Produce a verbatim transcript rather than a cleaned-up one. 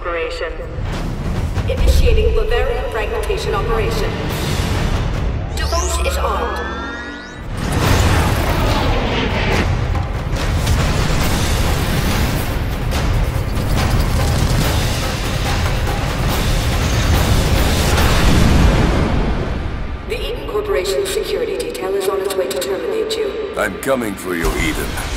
Corporation. Initiating Bavarian fragmentation operation. Devote is armed. The Eden Corporation's security detail is on its way to terminate you. I'm coming for you, Eden.